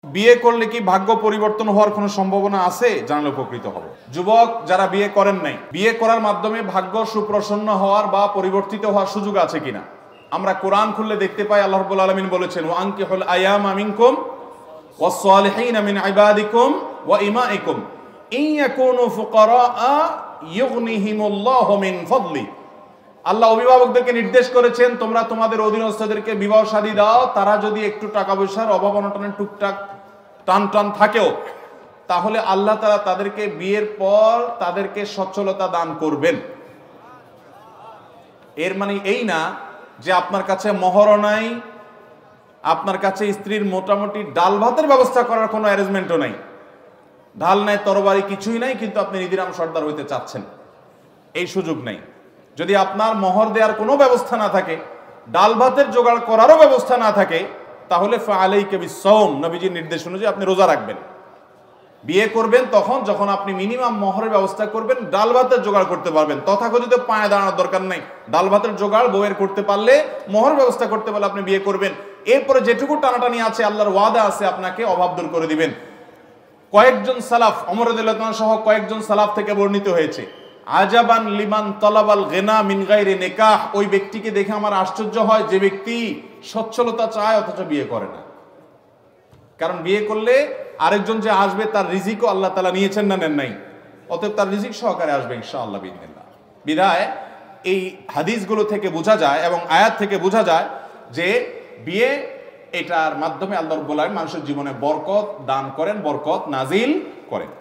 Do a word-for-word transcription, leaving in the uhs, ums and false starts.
বিয়ে করলে কি ভাগ্য পরিবর্তন হওয়ার কোনো সম্ভাবনা আছে? জানলে উপকৃত হবে। যুবক যারা বিয়ে করেন নাই, বিয়ে করার মাধ্যমে ভাগ্য সুপ্রসন্ন হওয়ার বা পরিবর্তিত হওয়ার সুযোগ আছে কিনা? আমরা কোরআন খুললে দেখতে পাই আল্লাহ রাব্বুল আলামিন বলেছেন, ওয়া আনকিহুল আয়ামা মিনকুম ওয়াস সালিহিনা মিন ইবাদিকুম ওয়া ইমাইকুম ইন ইয়াকুনু ফুকারা ইউগনিহিমুল্লাহু মিন ফাদলি। আল্লাহ অভিভাবকদেরকে নির্দেশ করেছেন, তোমরা তোমাদের অধীনস্থদেরকে বিবাহ শাদী দাও, তারা যদি একটু টাকা পয়সার অভাব অনটনের টুকটাক টান টান থাকেও, তাহলে আল্লাহ তাআলা তাদেরকে বিয়ের পর তাদেরকে সচ্ছলতা দান করবেন। এর মানে এই না যে আপনার কাছে মোহরও নাই, আপনার কাছে স্ত্রীর মোটামুটি ডাল ভাতের ব্যবস্থা করার কোনো অ্যারেঞ্জমেন্টও নাই, ঢাল নাই তরবারি কিছুই নাই, কিন্তু আপনি নিধিরাম সর্দার হইতে চাচ্ছেন, এই সুযোগ নাই। যদি আপনার মোহর দেওয়ার কোনো ব্যবস্থা না থাকে, ডাল ভাতের জোগাড় করারও ব্যবস্থা না থাকে, তাহলে ফাআলাইকা বিসসাওম, নবীজির নির্দেশ অনুযায়ী আপনি রোজা রাখবেন। বিয়ে করবেন তখন যখন আপনি মিনিমাম মোহরের ব্যবস্থা করবেন, ডাল ভাতের জোগাড় করতে পারবেন। তথাকথিত পায়ে দাঁড়ানোর দরকার নাই, ডাল ভাতের জোগাড় বউয়ের করতে পারলে, মোহর ব্যবস্থা করতে পারলে আপনি বিয়ে করবেন। এরপরে যেটুকু টানাটানি আছে, আল্লাহর ওয়াদা আছে আপনাকে অভাব দূর করে দিবেন। কয়েকজন সালাফ, ওমর রাদিয়াল্লাহু আনহু সহ কয়েকজন সালাফ থেকে বর্ণিত হয়েছে, আজাবান লিমান তালাবাল গিনা মিন গায়রি নিকাহ, ওই ব্যক্তিকে দেখে আমার আশ্চর্য হয় যে ব্যক্তি সচ্ছলতা চায় অথচ বিয়ে করে না। কারণ বিয়ে করলে আরেকজন যে আসবে তার রিজিকও আল্লাহ তাআলা নিয়েছেন না নেন নাই, অতএব তার রিজিক সহকারে আসবে ইনশাআল্লাহ বিইذنিল্লাহ। বিধায় এই হাদিসগুলো থেকে বোঝা যায় এবং আয়াত থেকে বোঝা যায় যে বিয়ে এটার মাধ্যমে আল্লাহ রাব্বুল আলামিন মানুষের জীবনে বরকত দান করেন, বরকত নাজিল করেন।